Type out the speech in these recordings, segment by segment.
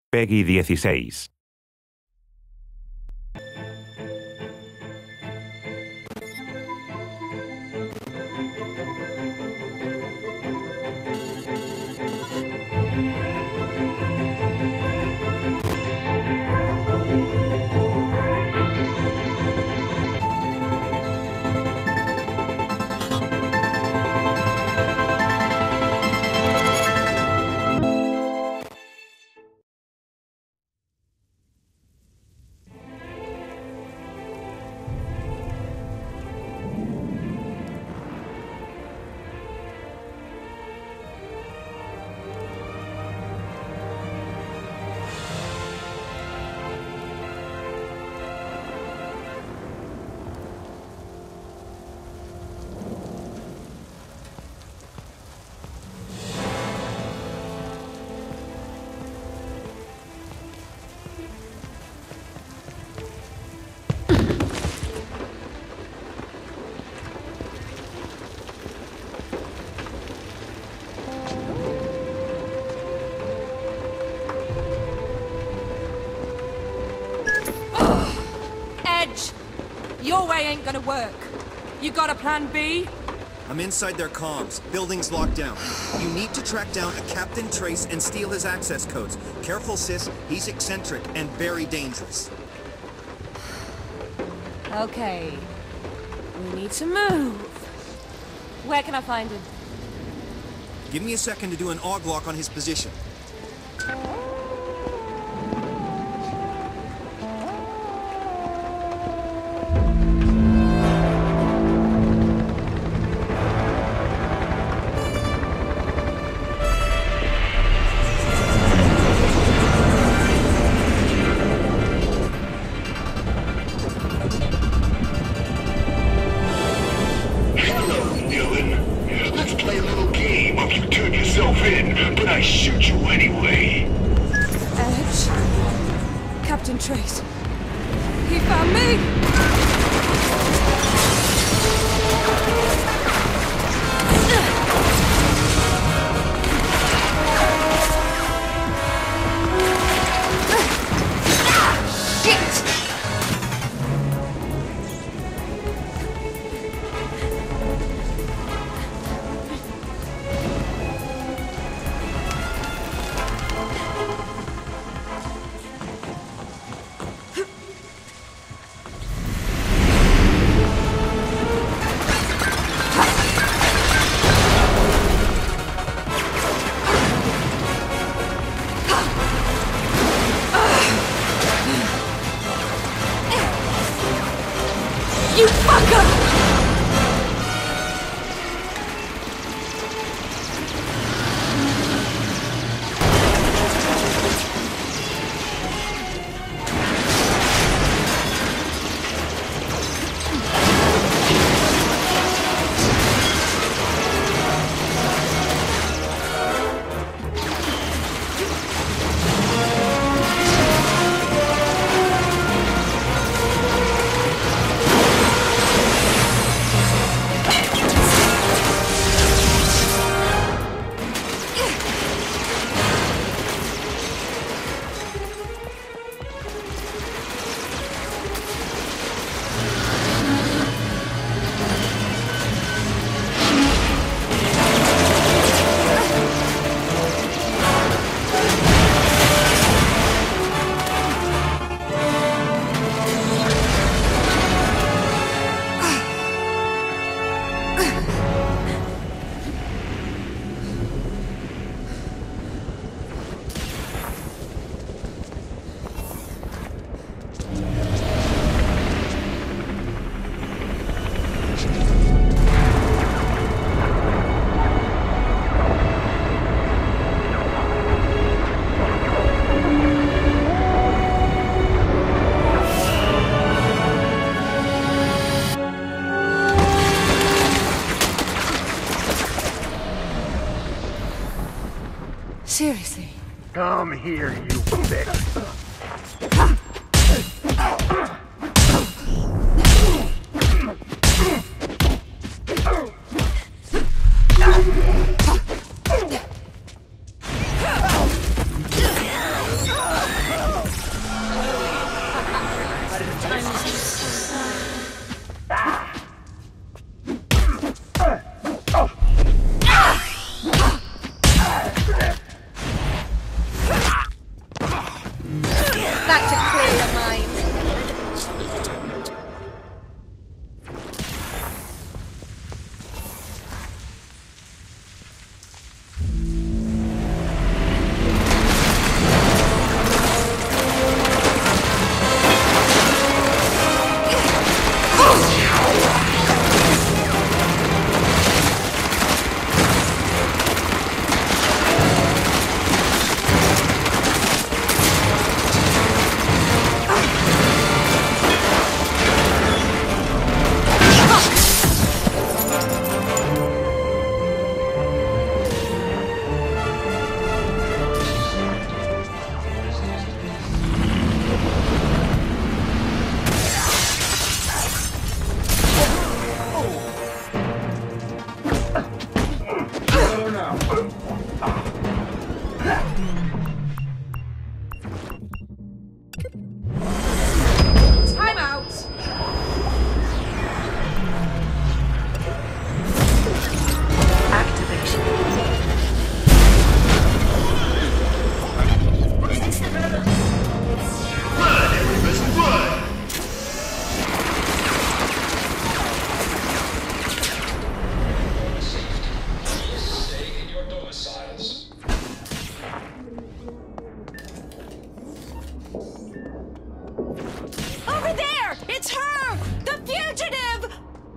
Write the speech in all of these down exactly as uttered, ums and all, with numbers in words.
Peggy dieciséis. Your way ain't gonna work. You got a plan B? I'm inside their comms. Building's locked down. You need to track down a Captain Trace and steal his access codes. Careful, sis. He's eccentric and very dangerous. Okay. We need to move. Where can I find him? Give me a second to do an aug lock on his position. Captain Trace. He found me! You fucker! Seriously. Come here, you bitch. Time out! Activation. Run, everybody, run! Stay in your domiciles. Over there! It's her! The fugitive!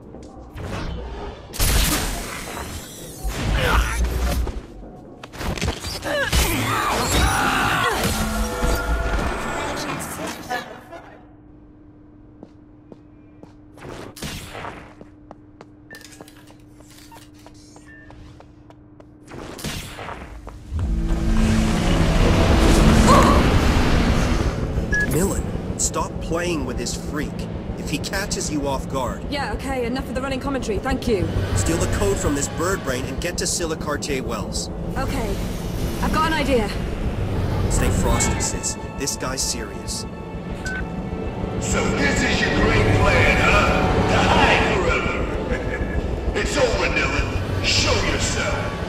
Nilin, stop playing with this freak. If he catches you off guard, Yeah, okay, enough of the running commentary, thank you. steal the code from this bird brain and get to Silicar Wells. Okay, I've got an idea. Stay frosty, sis. This guy's serious. So this is your great plan, huh? To hide forever. It's over, Nilin. Show yourself.